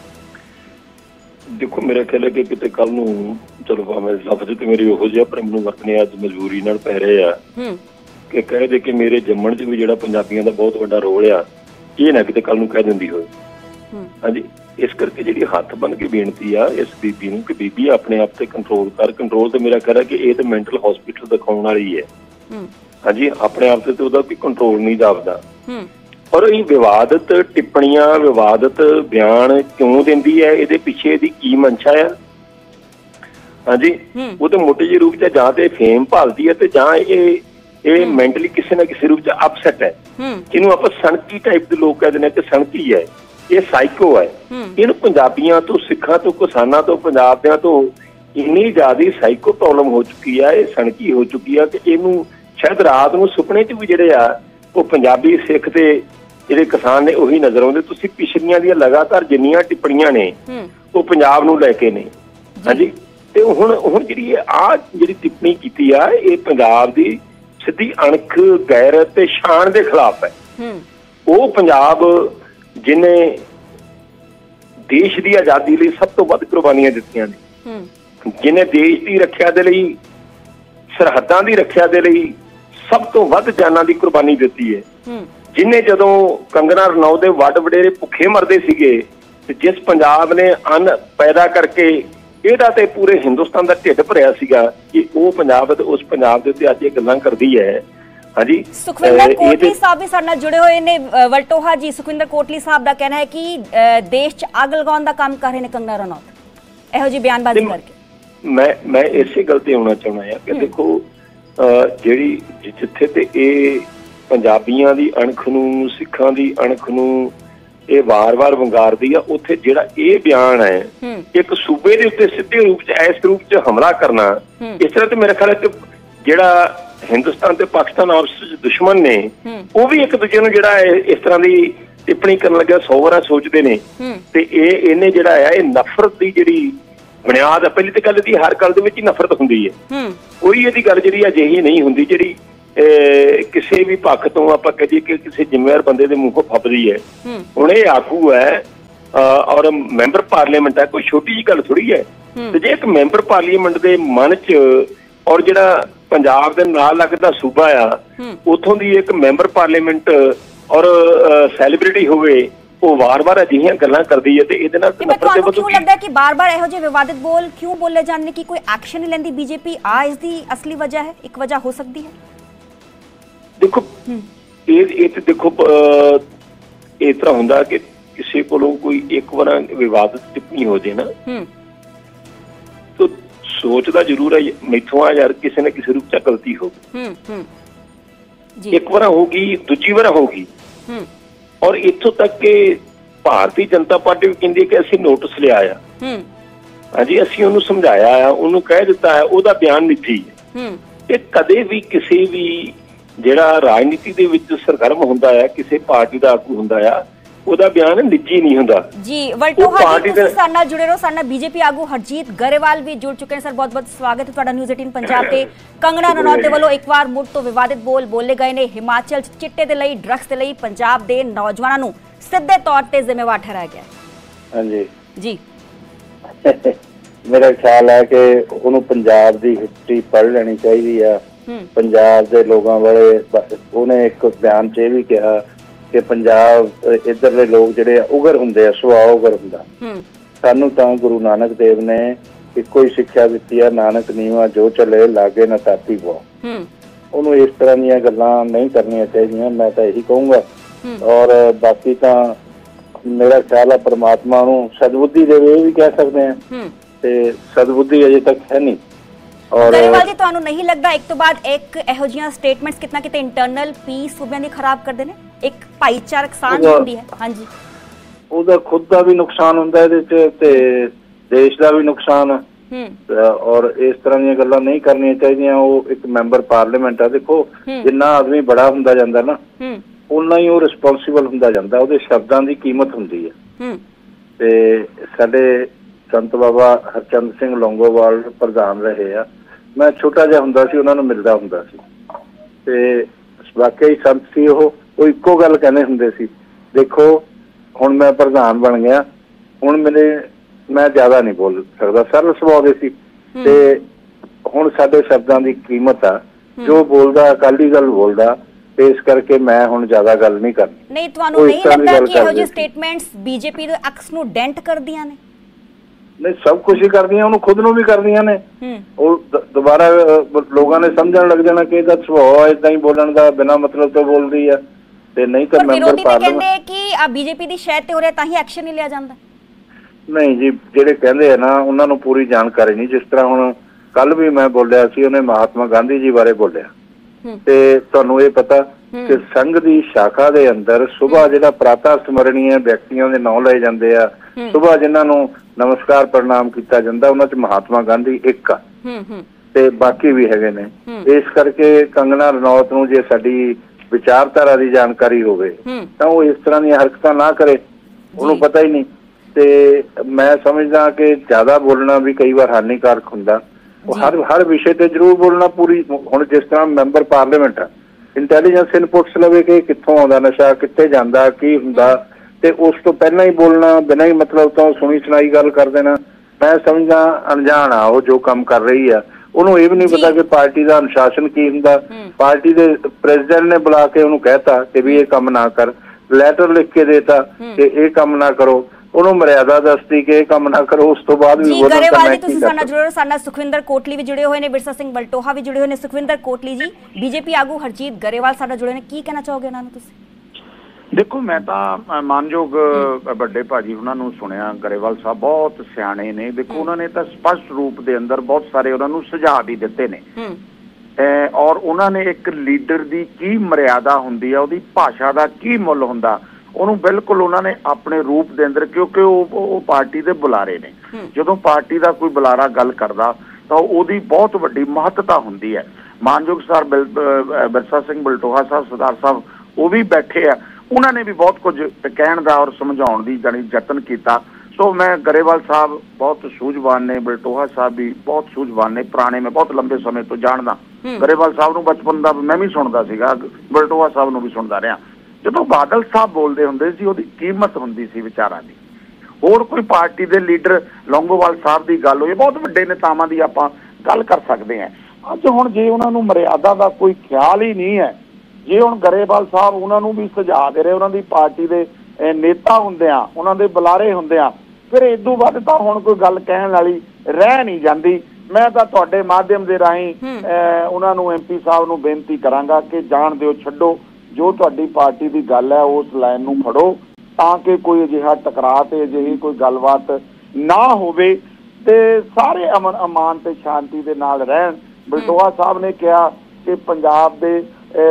ਦੇਖੋ ਮੇਰਾ ਖਿਆਲ ਹੈ ਕਿ ਕਿਤੇ ਕੱਲ ਨੂੰ ਚਲੋ ਭਾਵੇਂ ਲਫ਼ਜ਼ ਤੇ ਮੇਰੀ ਉਹੋ ਜਿਹਾ ਪਰ ਮੈਨੂੰ ਵਰਤਣੇ ਅੱਜ ਮਜਬੂਰੀ ਨਾਲ ਪੈ ਰਹੇ ਆ ਕਿ ਕਹਿ ਦੇ ਕਿ ਮੇਰੇ ਜੰਮਣ 'ਚ ਵੀ ਜਿਹੜਾ ਪੰਜਾਬੀਆਂ ਦਾ ਬਹੁਤ ਵੱਡਾ ਰੋਲ ਆ, ਇਹ ਨਾ ਕਿਤੇ ਕੱਲ ਨੂੰ ਕਹਿ ਦਿੰਦੀ ਹੋਵੇ। ਹਾਂਜੀ, ਇਸ ਕਰਕੇ ਜਿਹੜੀ ਹੱਥ ਬਣ ਕੇ ਬੇਨਤੀ ਆ ਇਸ ਬੀਬੀ ਨੂੰ ਕਿ ਬੀਬੀ ਆਪਣੇ ਆਪ ਤੇ ਕੰਟਰੋਲ ਕਰ। ਕੰਟਰੋਲ ਤੇ ਮੇਰਾ ਖਿਆਲ ਹੈ ਕਿ ਇਹ ਤਾਂ ਮੈਂਟਲ ਹਸਪੀਟਲ ਦਿਖਾਉਣ ਵਾਲੀ ਹੈ। ਹਾਂਜੀ, ਆਪਣੇ ਆਪ ਤੇ ਉਹਦਾ ਵੀ ਕੰਟਰੋਲ ਨਹੀਂ ਜਾਪਦਾ। ਔਰ ਇਹ ਵਿਵਾਦਤ ਟਿੱਪਣੀਆਂ, ਵਿਵਾਦਤ ਬਿਆਨ ਕਿਉਂ ਦਿੰਦੀ ਹੈ, ਇਹਦੇ ਪਿੱਛੇ ਇਹਦੀ ਕੀ ਮਨਸ਼ਾ ਆ? ਹਾਂਜੀ, ਉਹ ਤਾਂ ਮੋਟੇ ਜਿਹੇ ਰੂਪ 'ਚ ਜਾਂ ਤੇ ਫੇਮ ਭਾਲਦੀ ਹੈ ਤੇ ਜਾਂ ਇਹ ਮੈਂਟਲੀ ਕਿਸੇ ਨਾ ਕਿਸੇ ਰੂਪ 'ਚ ਅਪਸੈਟ ਹੈ। ਜਿਹਨੂੰ ਆਪਾਂ ਸਣਕੀ ਟਾਈਪ ਦੇ ਲੋਕ ਕਹਿੰਦੇ ਨੇ ਕਿ ਸਣਕੀ ਹੈ, ਇਹ ਸਾਈਕੋ ਹੈ। ਇਹਨੂੰ ਪੰਜਾਬੀਆਂ ਤੋਂ, ਸਿੱਖਾਂ ਤੋਂ, ਕਿਸਾਨਾਂ ਤੋਂ, ਪੰਜਾਬੀਆਂ ਤੋਂ ਇੰਨੀ ਜ਼ਿਆਦਾ ਸਾਈਕੋ ਪ੍ਰੋਬਲਮ ਹੋ ਚੁੱਕੀ ਆ, ਇਹ ਸਣਕੀ ਹੋ ਚੁੱਕੀ ਆ ਕਿ ਇਹਨੂੰ ਸ਼ਾਇਦ ਰਾਤ ਨੂੰ ਸੁਪਨੇ 'ਚ ਵੀ ਜਿਹੜੇ ਆ ਉਹ ਪੰਜਾਬੀ, ਸਿੱਖ ਤੇ ਜਿਹੜੇ ਕਿਸਾਨ ਨੇ ਉਹੀ ਨਜ਼ਰ ਆਉਂਦੇ। ਤੁਸੀਂ ਪਿਛਲੀਆਂ ਦੀਆਂ ਲਗਾਤਾਰ ਜਿੰਨੀਆਂ ਟਿੱਪਣੀਆਂ ਨੇ ਉਹ ਪੰਜਾਬ ਨੂੰ ਲੈ ਕੇ ਨੇ। ਹਾਂਜੀ, ਤੇ ਹੁਣ ਜਿਹੜੀ ਟਿੱਪਣੀ ਕੀਤੀ ਆ ਇਹ ਪੰਜਾਬ ਦੀ ਸਿੱਧੀ ਅਣਖ, ਗੈਰਤ ਤੇ ਸ਼ਾਨ ਦੇ ਖਿਲਾਫ ਹੈ। ਉਹ ਪੰਜਾਬ ਜਿਹਨੇ ਦੇਸ਼ ਦੀ ਆਜ਼ਾਦੀ ਲਈ ਸਭ ਤੋਂ ਵੱਧ ਕੁਰਬਾਨੀਆਂ ਦਿੱਤੀਆਂ ਨੇ, ਜਿਹਨੇ ਦੇਸ਼ ਦੀ ਰੱਖਿਆ ਦੇ ਲਈ, ਸਰਹੱਦਾਂ ਦੀ ਰੱਖਿਆ ਦੇ ਲਈ ਸਭ ਤੋਂ ਵੱਧ ਜਾਨਾਂ ਦੀ ਕੁਰਬਾਨੀ ਦਿੱਤੀ ਹੈ, ਜਿਹਨੇ ਜਦੋਂ ਕੰਗਨਾ ਰਣੌਤ ਦੇ ਵੱਡ ਵਡੇਰੇ ਭੁੱਖੇ ਮਰਦੇ ਸੀਗੇ ਤੇ ਜਿਸ ਪੰਜਾਬ ਨੇ ਅੰਨ ਪੈਦਾ ਕਰਕੇ ਇਹਦਾ ਤੇ ਪੂਰੇ ਹਿੰਦੁਸਤਾਨ ਦਾ ਢਿੱਡ ਭਰਿਆ ਸੀਗਾ, ਕਿ ਉਹ ਪੰਜਾਬ ਤੇ ਉਸ ਪੰਜਾਬ ਦੇ ਉੱਤੇ ਅੱਜ ਇਹ ਗੱਲਾਂ ਕਰਦੀ ਹੈ। ਹਾਂਜੀ, ਸੁਖਵਿੰਦਰ ਕੋਟਲੀ ਸਾਹਿਬ ਵੀ ਸਾਡੇ ਨਾਲ ਜੁੜੇ ਹੋਏ ਨੇ। ਵਲਟੋਹਾ ਜੀ, ਸੁਖਵਿੰਦਰ ਕੋਟਲੀ ਸਾਹਿਬ ਦਾ ਕਹਿਣਾ ਹੈ ਕਿ ਦੇਸ਼ 'ਚ ਅੱਗ ਲਗਾਉਣ ਦਾ ਕੰਮ ਕਰ ਰਹੇ ਨੇ ਕੰਗਨਾ ਰਣੌਤ, ਇਹੋ ਜਿਹੀ ਬਿਆਨਬਾਜ਼ੀ ਕਰਕੇ। ਮੈਂ ਇਸੇ ਗੱਲ ਤੇ ਆਉਣਾ ਚਾਹੁੰਦਾ ਹਾਂ ਕਿ ਦੇਖੋ ਜਿਹੜੀ ਜਿੱਥੇ ਤੇ ਇਹ ਪੰਜਾਬੀਆਂ ਦੀ ਅਣਖ ਨੂੰ, ਸਿੱਖਾਂ ਦੀ ਅਣਖ ਨੂੰ ਇਹ ਵਾਰ-ਵਾਰ ਵੰਗਾਰਦੀ ਆ, ਉੱਥੇ ਜਿਹੜਾ ਇਹ ਬਿਆਨ ਹੈ ਇੱਕ ਸੂਬੇ ਦੇ ਉੱਤੇ ਸਿੱਧੇ ਰੂਪ 'ਚ, ਇਸ ਰੂਪ 'ਚ ਹਮਲਾ ਕਰਨਾ, ਇਸ ਤਰ੍ਹਾਂ ਤੇ ਮੇਰੇ ਖਿਆਲ ਹੈ ਕਿ ਜਿਹੜਾ ਹਿੰਦੁਸਤਾਨ ਤੇ ਪਾਕਿਸਤਾਨ ਆਪਸ ਵਿੱਚ ਦੁਸ਼ਮਣ ਨੇ ਉਹ ਵੀ ਇੱਕ ਦੂਜੇ ਨੂੰ ਜਿਹੜਾ ਇਸ ਤਰ੍ਹਾਂ ਦੀ ਟਿੱਪਣੀ ਕਰਨ ਲੱਗਿਆ 100 ਵਾਰਾਂ ਸੋਚਦੇ ਨੇ। ਤੇ ਇਹਨੇ ਜਿਹੜਾ ਹੈ ਇਹ ਨਫ਼ਰਤ ਦੀ ਜਿਹੜੀ ਬੁਨਿਆਦ ਹੈ, ਪਹਿਲੀ ਤਾਂ ਗੱਲ ਇਹਦੀ ਹਰ ਗੱਲ ਦੇ ਵਿੱਚ ਹੀ ਨਫ਼ਰਤ ਹੁੰਦੀ ਹੈ। ਕੋਈ ਇਹਦੀ ਗੱਲ ਜਿਹੜੀ ਅਜਿਹੀ ਨਹੀਂ ਹੁੰਦੀ ਜਿਹੜੀ ਕਿਸੇ ਵੀ ਪੱਖ ਤੋਂ ਆਪਾਂ ਕਹੀਏ ਕਿ ਕਿਸੇ ਜ਼ਿੰਮੇਵਾਰ ਬੰਦੇ ਦੇ ਮੂੰਹੋਂ ਫੱਬਦੀ ਹੈ। ਹੁਣ ਇਹ ਆਗੂ ਹੈ ਔਰ ਮੈਂਬਰ ਪਾਰਲੀਮੈਂਟ ਹੈ, ਕੋਈ ਛੋਟੀ ਜਿਹੀ ਗੱਲ ਥੋੜੀ ਹੈ। ਤੇ ਜੇ ਇੱਕ ਮੈਂਬਰ ਪਾਰਲੀਮੈਂਟ ਦੇ ਮਨ 'ਚ ਔਰ ਜਿਹੜਾ ਪੰਜਾਬ ਦੇ ਨਾਲ ਲੱਗਦਾ ਸੂਬਾ ਆ, ਉੱਥੋਂ ਦੀ ਇੱਕ ਮੈਂਬਰ ਪਾਰਲੀਮੈਂਟ ਔਰ ਸੈਲੀਬ੍ਰਿਟੀ ਹੋਵੇ, ਉਹ ਵਾਰ-ਵਾਰ ਅਜਿਹੀਆਂ ਗੱਲਾਂ ਕਰਦੀ ਹੈ ਤੇ ਇਹਦੇ ਨਾਲ ਨਫ਼ਰਤ ਦੇ ਕਿਉਂ ਲੱਗਦਾ ਕਿ ਬਾਰ-ਬਾਰ ਇਹੋ ਜਿਹੇ ਵਿਵਾਦਿਤ ਬੋਲ ਕਿਉਂ ਬੋਲੇ ਜਾਂਦੇ ਕਿ ਕੋਈ ਐਕਸ਼ਨ ਨਹੀਂ ਲੈਂਦੀ ਬੀਜੇਪੀ? ਇਸ ਦੀ ਅਸਲੀ ਵਜ੍ਹਾ ਹੈ, ਇੱਕ ਵਜ੍ਹਾ ਹੋ ਸਕਦੀ ਹੈ। ਦੇਖੋ ਇਹ ਤੇ ਦੇਖੋ ਇਸ ਤਰ੍ਹਾਂ ਹੁੰਦਾ ਕਿ ਕਿਸੇ ਕੋਲੋਂ ਕੋਈ ਇੱਕ ਵਾਰ ਵਿਵਾਦਿਤ ਟਿੱਪਣੀ ਹੋ ਜੇ ਨਾ ਤਾਂ ਸੋਚਦਾ ਜ਼ਰੂਰ ਹੈ ਮੈਥੋਂ ਆ ਯਾਰ ਕਿਸੇ ਨਾ ਕਿਸੇ ਰੂਪ 'ਚ ਗਲਤੀ ਹੋ ਗਈ, ਇੱਕ ਵਾਰ ਹੋਗੀ, ਦੂਜੀ ਵਾਰ ਹੋਗੀ। ਔਰ ਇੱਥੋਂ ਤੱਕ ਕਿ ਭਾਰਤੀ ਜਨਤਾ ਪਾਰਟੀ ਵੀ ਕਹਿੰਦੀ ਹੈ ਕਿ ਅਸੀਂ ਨੋਟਿਸ ਲਿਆ ਆ। ਹਾਂਜੀ, ਅਸੀਂ ਉਹਨੂੰ ਸਮਝਾਇਆ ਆ, ਉਹਨੂੰ ਕਹਿ ਦਿੱਤਾ ਹੈ, ਉਹਦਾ ਬਿਆਨ ਨਿੱਜੀ ਹੈ। ਇਹ ਕਦੇ ਵੀ ਕਿਸੇ ਵੀ ਜਿਹੜਾ ਰਾਜਨੀਤੀ ਦੇ ਵਿੱਚ ਸਰਗਰਮ ਹੁੰਦਾ ਹੈ, ਕਿਸੇ ਪਾਰਟੀ ਦਾ ਆਗੂ ਹੁੰਦਾ ਆ, ਉਹਦਾ ਬਿਆਨ ਨਿੱਜੀ ਨਹੀਂ ਹੁੰਦਾ ਜੀ। ਵਲਟੋਹਾ ਜੀ, ਤੁਸੀਂ ਸਾਡੇ ਨਾਲ ਜੁੜੇ ਰਹੋ। ਸਾਡੇ ਨਾਲ ਬੀਜੇਪੀ ਆਗੂ ਹਰਜੀਤ ਗਰੇਵਾਲ ਵੀ ਜੁੜ ਚੁੱਕੇ ਨੇ। ਸਰ ਬਹੁਤ ਬਹੁਤ ਸਵਾਗਤ ਹੈ ਤੁਹਾਡਾ ਨਿਊਜ਼ 18 ਪੰਜਾਬ ਤੇ। ਕੰਗਨਾ ਰਣੌਤ ਦੇ ਵੱਲੋਂ ਇੱਕ ਵਾਰ ਮੁੜ ਤੋਂ ਵਿਵਾਦਿਤ ਬੋਲ ਬੋਲੇ ਗਏ ਨੇ। ਹਿਮਾਚਲ 'ਚ ਚਿੱਟੇ ਦੇ ਲਈ, ਡਰੱਗਸ ਦੇ ਲਈ ਪੰਜਾਬ ਦੇ ਨੌਜਵਾਨਾਂ ਨੂੰ ਸਿੱਧੇ ਤੌਰ ਤੇ ਜ਼ਿੰਮੇਵਾਰ ਠਹਿਰਾਇਆ ਗਿਆ। ਹਾਂਜੀ ਜੀ, ਮੇਰਾ ਖਿਆਲ ਹੈ ਕਿ ਉਹਨੂੰ ਪੰਜਾਬ ਦੀ ਹਿਸਟਰੀ ਪੜ੍ਹ ਲੈਣੀ ਚਾਹੀਦੀ ਆ। ਪੰਜਾਬ ਦੇ ਲੋਕਾਂ ਵਾਲੇ ਉਹਨੇ ਇੱਕ ਬਿਆਨ 'ਚ ਇਹ ਵੀ ਕਿਹਾ ਕਿ ਪੰਜਾਬ ਇੱਧਰਲੇ ਲੋਕ ਜਿਹੜੇ ਆ ਉਗਰ ਹੁੰਦੇ ਆ, ਸੁਭਾਅ ਉਗਰ ਹੁੰਦਾ। ਸਾਨੂੰ ਤਾਂ ਗੁਰੂ ਨਾਨਕ ਦੇਵ ਨੇ ਇੱਕੋ ਹੀ ਸਿੱਖਿਆ ਦਿੱਤੀ ਆ, ਨਾਨਕ ਨੀਵਾਂ ਜੋ ਚੱਲੇ ਲਾਗੇ ਨਾ ਤਾਤੀ ਪਵਾਓ। ਉਹਨੂੰ ਇਸ ਤਰ੍ਹਾਂ ਦੀਆਂ ਗੱਲਾਂ ਨਹੀਂ ਕਰਨੀਆਂ ਚਾਹੀਦੀਆਂ, ਮੈਂ ਤਾਂ ਇਹੀ ਕਹੂੰਗਾ। ਔਰ ਬਾਕੀ ਤਾਂ ਮੇਰਾ ਖਿਆਲ ਹੈ ਪਰਮਾਤਮਾ ਨੂੰ ਸਦਬੁੱਧੀ ਦੇਵੇ, ਇਹ ਵੀ ਕਹਿ ਸਕਦੇ ਆ, ਤੇ ਸਦਬੁੱਧੀ ਅਜੇ ਤੱਕ ਹੈ ਨਹੀਂ। ਔਰ ਗਰੇਵਾਲ ਜੀ, ਤੁਹਾਨੂੰ ਨਹੀਂ ਲੱਗਦਾ ਇੱਕ ਤੋਂ ਬਾਅਦ ਇੱਕ ਇਹੋ ਜਿਹੀਆਂ ਸਟੇਟਮੈਂਟਸ ਕਿਤਨਾ ਕਿਤੇ ਇੰਟਰਨਲ ਪੀਸ ਸੂਬਿਆਂ ਦੀ ਖਰਾਬ ਕਰਦੇ ਨੇ? ਇੱਕ ਭਾਈਚਾਰਕ ਸਾਂਝ ਹੁੰਦੀ ਹੈ। ਹਾਂਜੀ, ਉਹਦਾ ਖੁਦ ਦਾ ਵੀ ਨੁਕਸਾਨ ਹੁੰਦਾ ਇਹਦੇ 'ਚ ਤੇ ਦੇਸ਼ ਦਾ ਵੀ ਨੁਕਸਾਨ। ਔਰ ਇਸ ਤਰ੍ਹਾਂ ਦੀਆਂ ਗੱਲਾਂ ਨਹੀਂ ਕਰਨੀਆਂ ਚਾਹੀਦੀਆਂ। ਉਹ ਇੱਕ ਮੈਂਬਰ ਪਾਰਲੀਮੈਂਟ ਆ। ਦੇਖੋ, ਜਿੰਨਾ ਆਦਮੀ ਬੜਾ ਹੁੰਦਾ ਜਾਂਦਾ ਨਾ, ਉਨਾ ਹੀ ਉਹ ਰਿਸਪੌਂਸੀਬਲ ਹੁੰਦਾ ਜਾਂਦਾ, ਉਹਦੇ ਸ਼ਬਦਾਂ ਦੀ ਕੀਮਤ ਹੁੰਦੀ ਹੈ। ਤੇ ਸਾਡੇ ਸੰਤ ਬਾਬਾ ਹਰਚੰਦ ਸਿੰਘ ਲੌਂਗੋਵਾਲ ਪ੍ਰਧਾਨ ਰਹੇ ਆ। ਮੈਂ ਛੋਟਾ ਜਿਹਾ ਹੁੰਦਾ ਸੀ, ਉਹਨਾਂ ਨੂੰ ਮਿਲਦਾ ਹੁੰਦਾ ਸੀ। ਤੇ ਵਾਕਈ ਸੰਤ ਸੀ। ਉਹ ਇੱਕੋ ਗੱਲ ਕਹਿੰਦੇ ਹੁੰਦੇ ਸੀ, ਦੇਖੋ ਹੁਣ ਮੈਂ ਪ੍ਰਧਾਨ ਬਣ ਗਿਆ, ਹੁਣ ਮੈਂ ਜ਼ਿਆਦਾ ਨਹੀਂ ਬੋਲ ਸਕਦਾ, ਸਰਲ ਸੁਭਾਅ ਦੇ ਸੀ। ਤੇ ਹੁਣ ਸਾਡੇ ਸ਼ਬਦਾਂ ਦੀ ਕੀਮਤ ਆ, ਜੋ ਬੋਲਦਾ ਅਕਾਲੀ ਦਲ ਬੋਲਦਾ, ਤੇ ਇਸ ਕਰਕੇ ਮੈਂ ਹੁਣ ਜ਼ਿਆਦਾ ਗੱਲ ਨਹੀਂ ਕਰਨੀ। ਨਹੀਂ, ਤੁਹਾਨੂੰ ਨਹੀਂ ਲੱਗਦਾ ਕਿ ਇਹੋ ਜਿਹੇ ਸਟੇਟਮੈਂਟਸ ਬੀਜੇਪੀ ਦੇ ਅਕਸ ਨੂੰ ਡੈਂਟ ਕਰਦੀਆਂ ਨੇ? ਨਹੀਂ, ਸਭ ਕੁਝ ਹੀ ਕਰਦੀਆਂ, ਉਹਨੂੰ ਖੁਦ ਨੂੰ ਵੀ ਕਰਦੀਆਂ ਨੇ। ਉਹ ਦੁਬਾਰਾ ਲੋਕਾਂ ਨੇ ਸਮਝਣ ਲੱਗ ਜਾਣਾ ਕਿ ਇਹਦਾ ਸੁਭਾਅ ਏਦਾਂ ਹੀ ਬੋਲਣ ਦਾ, ਬਿਨਾਂ ਮਤਲਬ ਤੋਂ ਬੋਲਦੀ ਆ। ਤੇ ਨਹੀਂ ਤਾਂ ਮੈਂਬਰ ਪਾਰਲੀਮੈਂਟ ਕਹਿੰਦੇ ਕਿ ਬੀਜੇਪੀ ਦੀ ਸ਼ਹਿਦ ਤੇ ਹੋ ਰਿਹਾ ਤਾਂ ਹੀ ਐਕਸ਼ਨ ਨਹੀਂ ਲਿਆ ਜਾਂਦਾ। ਨਹੀਂ ਜੀ, ਜਿਹੜੇ ਕਹਿੰਦੇ ਆ ਨਾ ਉਹਨਾਂ ਨੂੰ ਪੂਰੀ ਜਾਣਕਾਰੀ ਨਹੀਂ। ਜਿਸ ਤਰ੍ਹਾਂ ਹੁਣ ਕੱਲ ਵੀ ਮੈਂ ਬੋਲਿਆ ਸੀ, ਉਹਨੇ ਮਹਾਤਮਾ ਗਾਂਧੀ ਜੀ ਬਾਰੇ ਬੋਲਿਆ, ਤੇ ਤੁਹਾਨੂੰ ਇਹ ਪਤਾ ਕਿ ਸੰਘ ਦੀ ਸ਼ਾਖਾ ਦੇ ਅੰਦਰ ਸੁਬਾਹ ਜਿਹੜਾ ਪ੍ਰਾਤः ਸਮਰਣੀय ਵਿਅਕਤੀਆਂ ਦੇ ਨਾਂ ਲਏ ਜਾਂਦੇ ਆ, ਸੁਬਾਹ ਜਿਨ੍ਹਾਂ ਨੂੰ ਨਮਸਕਾਰ ਪ੍ਰਣਾਮ ਕੀਤਾ ਜਾਂਦਾ, ਉਹਨਾਂ 'ਚ ਮਹਾਤਮਾ ਗਾਂਧੀ ਇੱਕ ਆ ਤੇ ਬਾਕੀ ਵੀ ਹੈਗੇ ਨੇ। ਇਸ ਕਰਕੇ ਕੰਗਨਾ ਰਣੌਤ ਨੂੰ ਜੇ ਸਾਡੀ ਵਿਚਾਰਧਾਰਾ ਦੀ ਜਾਣਕਾਰੀ ਹੋਵੇ ਤਾਂ ਉਹ ਇਸ ਤਰ੍ਹਾਂ ਦੀਆਂ ਹਰਕਤਾਂ ਨਾ ਕਰੇ, ਉਹਨੂੰ ਪਤਾ ਹੀ ਨਹੀਂ। ਤੇ ਮੈਂ ਸਮਝਦਾ ਕਿ ਜ਼ਿਆਦਾ ਬੋਲਣਾ ਵੀ ਕਈ ਵਾਰ ਹਾਨੀਕਾਰਕ ਹੁੰਦਾ। ਉਹ ਹਰ ਵਿਸ਼ੇ ਤੇ ਜ਼ਰੂਰ ਬੋਲਣਾ ਪੂਰੀ। ਹੁਣ ਜਿਸ ਤਰ੍ਹਾਂ ਮੈਂਬਰ ਪਾਰਲੀਮੈਂਟ ਆ, ਇੰਟੈਲੀਜੈਂਸ ਇਨਪੁਟਸ ਲਵੇ ਕਿ ਕਿੱਥੋਂ ਆਉਂਦਾ ਨਸ਼ਾ, ਕਿੱਥੇ ਜਾਂਦਾ, ਕੀ ਹੁੰਦਾ, ਤੇ ਉਸ ਤੋਂ ਪਹਿਲਾਂ ਹੀ ਬੋਲਣਾ, ਬਿਨਾਂ ਹੀ ਮਤਲਬ ਤੋਂ ਸੁਣੀ ਸੁਣਾਈ ਗੱਲ ਕਰ ਦੇਣਾ, ਮੈਂ ਸਮਝਦਾ ਅਣਜਾਣ ਆ ਉਹ ਜੋ ਕੰਮ ਕਰ ਰਹੀ ਆ। ਉਹਨੂੰ ਇਹ ਵੀ ਨਹੀਂ ਪਤਾ ਕਿ ਪਾਰਟੀ ਦਾ ਅਨੁਸ਼ਾਸਨ ਕੀ ਹੁੰਦਾ। ਪਾਰਟੀ ਦੇ ਪ੍ਰੈਜ਼ੀਡੈਂਟ ਨੇ ਬੁਲਾ ਕੇ ਉਹਨੂੰ ਕਹਿਤਾ ਕਿ ਵੀ ਇਹ ਕੰਮ ਨਾ ਕਰ, ਲੈਟਰ ਲਿਖ ਕੇ ਦੇਤਾ ਕਿ ਇਹ ਕੰਮ ਨਾ ਕਰੋ, ਉਹਨੂੰ ਮਰਿਆਦਾ ਦੱਸਦੀ ਕਿ ਇਹ ਕੰਮ ਨਾ ਕਰੋ, ਉਸ ਤੋਂ ਬਾਅਦ ਵੀ ਗਰੇਵਾਲ ਜੀ ਤੁਸੀਂ ਸਾਡੇ ਨਾਲ ਜੁੜੇ ਹੋ। ਸਾਡੇ ਨਾਲ ਸੁਖਵਿੰਦਰ ਕੋਟਲੀ ਵੀ ਜੁੜੇ ਹੋਏ ਨੇ, ਵਿਰਸਾ ਸਿੰਘ ਬਲਟੋਹਾ ਵੀ ਜੁੜੇ ਹੋਏ ਨੇ। ਸੁਖਵਿੰਦਰ ਕੋਟਲੀ ਜੀ, ਬੀਜੇਪੀ ਆਗੂ ਹਰਜੀਤ ਗਰੇਵਾਲ ਸਾਡੇ ਨਾਲ ਜੁੜੇ ਨੇ, ਕੀ ਕਹਿਣਾ ਚਾਹੋਗੇ ਉਹਨਾਂ ਨੂੰ ਤੁਸੀਂ? ਦੇਖੋ, ਮੈਂ ਤਾਂ ਮਾਨਯੋਗ ਵੱਡੇ ਭਾਜੀ ਉਹਨਾਂ ਨੂੰ ਸੁਣਿਆ, ਗਰੇਵਾਲ ਸਾਹਿਬ ਬਹੁਤ ਸਿਆਣੇ ਨੇ। ਦੇਖੋ, ਉਹਨਾਂ ਨੇ ਤਾਂ ਸਪਸ਼ਟ ਰੂਪ ਦੇ ਅੰਦਰ ਬਹੁਤ ਸਾਰੇ ਉਹਨਾਂ ਨੂੰ ਸੁਝਾਅ ਵੀ ਦਿੱਤੇ ਨੇ, ਔਰ ਉਹਨਾਂ ਨੇ ਇੱਕ ਲੀਡਰ ਦੀ ਕੀ ਮਰਿਆਦਾ ਹੁੰਦੀ ਆ, ਉਹਦੀ ਭਾਸ਼ਾ ਦਾ ਕੀ ਮੁੱਲ ਹੁੰਦਾ, ਉਹਨੂੰ ਬਿਲਕੁਲ ਉਹਨਾਂ ਨੇ ਆਪਣੇ ਰੂਪ ਦੇ ਅੰਦਰ, ਕਿਉਂਕਿ ਉਹ ਪਾਰਟੀ ਦੇ ਬੁਲਾਰੇ ਨੇ। ਜਦੋਂ ਪਾਰਟੀ ਦਾ ਕੋਈ ਬੁਲਾਰਾ ਗੱਲ ਕਰਦਾ ਤਾਂ ਉਹਦੀ ਬਹੁਤ ਵੱਡੀ ਮਹੱਤਤਾ ਹੁੰਦੀ ਹੈ। ਮਾਨਯੋਗ ਸਰ ਵਿਰਸਾ ਸਿੰਘ ਬਲਟੋਹਾ ਸਾਹਿਬ, ਸਰਦਾਰ ਸਾਹਿਬ, ਉਹ ਵੀ ਬੈਠੇ ਆ, ਉਹਨਾਂ ਨੇ ਵੀ ਬਹੁਤ ਕੁਝ ਕਹਿਣ ਦਾ ਔਰ ਸਮਝਾਉਣ ਦੀ ਯਤਨ ਕੀਤਾ। ਸੋ ਮੈਂ ਗਰੇਵਾਲ ਸਾਹਿਬ ਬਹੁਤ ਸੂਝਵਾਨ ਨੇ, ਬਲਟੋਹਾ ਸਾਹਿਬ ਵੀ ਬਹੁਤ ਸੂਝਵਾਨ ਨੇ, ਪੁਰਾਣੇ, ਮੈਂ ਬਹੁਤ ਲੰਬੇ ਸਮੇਂ ਤੋਂ ਜਾਣਦਾ। ਗਰੇਵਾਲ ਸਾਹਿਬ ਨੂੰ ਬਚਪਨ ਦਾ ਮੈਂ ਵੀ ਸੁਣਦਾ ਸੀਗਾ, ਬਲਟੋਹਾ ਸਾਹਿਬ ਨੂੰ ਵੀ ਸੁਣਦਾ ਰਿਹਾ। ਜਦੋਂ ਬਾਦਲ ਸਾਹਿਬ ਬੋਲਦੇ ਹੁੰਦੇ ਸੀ, ਉਹਦੀ ਕੀਮਤ ਹੁੰਦੀ ਸੀ ਵਿਚਾਰਾਂ ਦੀ। ਹੋਰ ਕੋਈ ਪਾਰਟੀ ਦੇ ਲੀਡਰ ਲੌਂਗੋਵਾਲ ਸਾਹਿਬ ਦੀ ਗੱਲ ਹੋਈ, ਬਹੁਤ ਵੱਡੇ ਨੇਤਾਵਾਂ ਦੀ ਆਪਾਂ ਗੱਲ ਕਰ ਸਕਦੇ ਹਾਂ। ਅੱਜ ਹੁਣ ਜੇ ਉਹਨਾਂ ਨੂੰ ਮਰਿਆਦਾ ਦਾ ਕੋਈ ਖਿਆਲ ਹੀ ਨਹੀਂ ਹੈ, ਜੇ ਹੁਣ ਗਰੇਵਾਲ ਸਾਹਿਬ ਉਹਨਾਂ ਨੂੰ ਵੀ ਸੁਝਾਅ ਦੇ ਰਹੇ, ਉਹਨਾਂ ਦੀ ਪਾਰਟੀ ਦੇ ਨੇਤਾ ਹੁੰਦਿਆਂ, ਉਹਨਾਂ ਦੇ ਬੁਲਾਰੇ ਹੁੰਦਿਆਂ, ਫਿਰ ਇਦੋਂ ਵੱਧ ਤਾਂ ਹੁਣ ਕੋਈ ਗੱਲ ਕਹਿਣ ਵਾਲੀ ਰਹਿ ਨਹੀਂ ਜਾਂਦੀ। ਮੈਂ ਤਾਂ ਤੁਹਾਡੇ ਮਾਧਿਅਮ ਦੇ ਰਾਹੀਂ ਉਹਨਾਂ ਨੂੰ, MP ਸਾਹਿਬ ਨੂੰ ਬੇਨਤੀ ਕਰਾਂਗਾ ਕਿ ਜਾਣ ਦਿਓ, ਛੱਡੋ, ਜੋ ਤੁਹਾਡੀ ਪਾਰਟੀ ਦੀ ਗੱਲ ਹੈ ਉਸ ਲਾਈਨ ਨੂੰ ਫੜੋ, ਤਾਂ ਕਿ ਕੋਈ ਅਜਿਹਾ ਟਕਰਾਅ ਤੇ ਅਜਿਹੀ ਕੋਈ ਗੱਲਬਾਤ ਨਾ ਹੋਵੇ ਤੇ ਸਾਰੇ ਅਮਨ ਅਮਾਨ ਤੇ ਸ਼ਾਂਤੀ ਦੇ ਨਾਲ ਰਹਿਣ। ਬਲਟੋਹਾ ਸਾਹਿਬ ਨੇ ਕਿਹਾ ਕਿ ਪੰਜਾਬ ਦੇ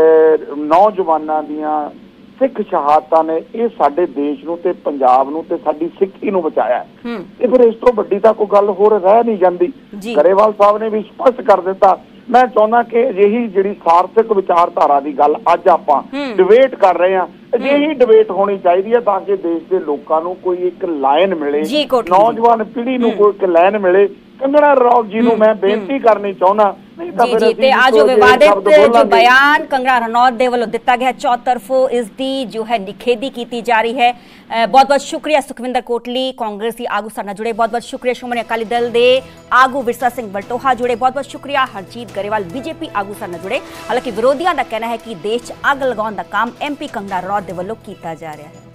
ਨੌਜਵਾਨਾਂ ਦੀਆਂ ਸਿੱਖ ਸ਼ਹਾਦਤਾਂ ਨੇ ਇਹ ਸਾਡੇ ਦੇਸ਼ ਨੂੰ ਤੇ ਪੰਜਾਬ ਨੂੰ ਤੇ ਸਾਡੀ ਸਿੱਖੀ ਨੂੰ ਬਚਾਇਆ, ਤੇ ਫਿਰ ਇਸ ਤੋਂ ਵੱਡੀ ਤਾਂ ਕੋਈ ਗੱਲ ਹੋਰ ਰਹਿ ਨਹੀਂ ਜਾਂਦੀ। ਗਰੇਵਾਲ ਸਾਹਿਬ ਨੇ ਵੀ ਸਪਸ਼ਟ ਕਰ ਦਿੱਤਾ। ਮੈਂ ਚਾਹੁੰਦਾ ਕਿ ਅਜਿਹੀ ਜਿਹੜੀ ਸਾਰਥਕ ਵਿਚਾਰਧਾਰਾ ਦੀ ਗੱਲ ਅੱਜ ਆਪਾਂ ਡਿਬੇਟ ਕਰ ਰਹੇ ਹਾਂ, ਅਜਿਹੀ ਡਿਬੇਟ ਹੋਣੀ ਚਾਹੀਦੀ ਹੈ ਤਾਂ ਕਿ ਦੇਸ਼ ਦੇ ਲੋਕਾਂ ਨੂੰ ਕੋਈ ਇੱਕ ਲਾਈਨ ਮਿਲੇ, ਨੌਜਵਾਨ ਪੀੜ੍ਹੀ ਨੂੰ ਕੋਈ ਇੱਕ ਲਾਈਨ ਮਿਲੇ। ਕੰਗਨਾ ਰਣੌਤ ਜੀ ਨੂੰ ਮੈਂ ਬੇਨਤੀ ਕਰਨੀ ਚਾਹੁੰਦਾ, ਜੀ ਤੇ आज जो विवादित जो बयान कंगना रनौत दे वालों दिता गया चौतरफो, इस दी जो है निखेधी की जा रही है। बहुत बहुत शुक्रिया सुखविंदर कोटली, कांग्रेसी आगू साडे जुड़े, बहुत बहुत शुक्रिया श्रोमणी अकाली दल दे आगू विरसा सिंह बलटोहा जुड़े, बहुत बहुत शुक्रिया हरजीत गरेवाल बीजेपी आगू साडे जुड़े। हालांकि विरोधियों का कहना है कि देश च अग लगाउण दा काम MP कंगना रनौत दे वालों कीता जा रहा है।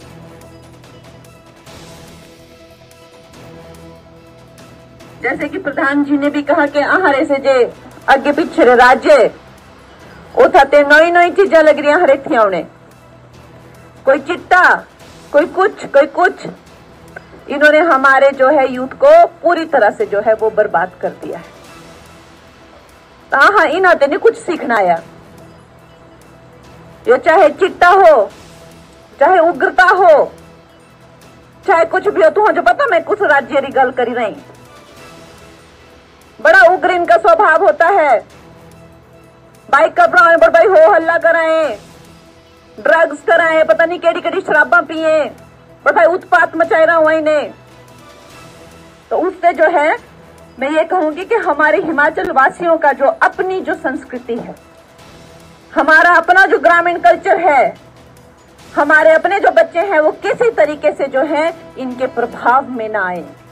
जैसे कि प्रधान जी ने भी कहा कि आहारे से जे अगे पिछड़े राज्य उठाते नई नई चीजा लग रही हरेथिया उन्हें, कोई चिट्टा, कोई कुछ। इन्होंने हमारे जो है यूथ को पूरी तरह से जो है वो बर्बाद कर दिया है। हाँ, इन्होंने नहीं कुछ सीखना आया। ये चाहे चिट्टा हो, चाहे उग्रता हो, चाहे कुछ भी हो। तो जो पता मैं कुछ राज्य की गल करी रही, बड़ा उग्र इनका स्वभाव होता है। बाइक का ब्राउन पर भाई हो हल्ला कराए, ड्रग्स कराए, पता नहीं केड़ी केड़ी शराबा पिए, पर भाई उत्पात मचाए रहा हुआ इन्हें। तो उससे जो है मैं ये कहूंगी कि हमारे हिमाचल वासियों का जो अपनी जो संस्कृति है, हमारा अपना जो ग्रामीण कल्चर है, हमारे अपने जो बच्चे हैं वो किसी तरीके से जो है इनके प्रभाव में ना आए।